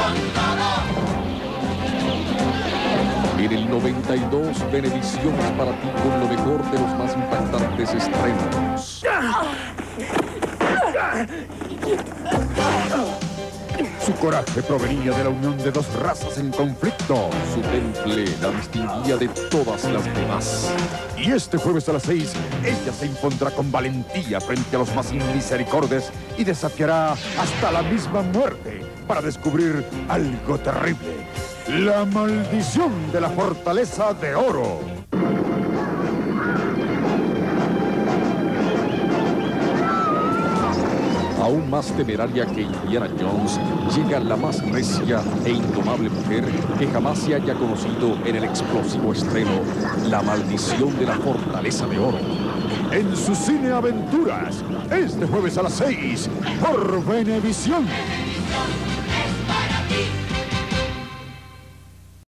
En el 92, Venevisión es para ti con lo mejor de los más impactantes estrenos. Su coraje provenía de la unión de dos razas en conflicto. Su temple la distinguía de todas las demás. Y este jueves a las 6, ella se impondrá con valentía frente a los más inmisericordes y desafiará hasta la misma muerte para descubrir algo terrible. La maldición de la Fortaleza de Oro. Aún más temeraria que Indiana Jones, llega la más recia e indomable mujer que jamás se haya conocido en el explosivo estreno La Maldición de la Fortaleza de Oro. En su cine Aventuras, este jueves a las 6, por Venevisión.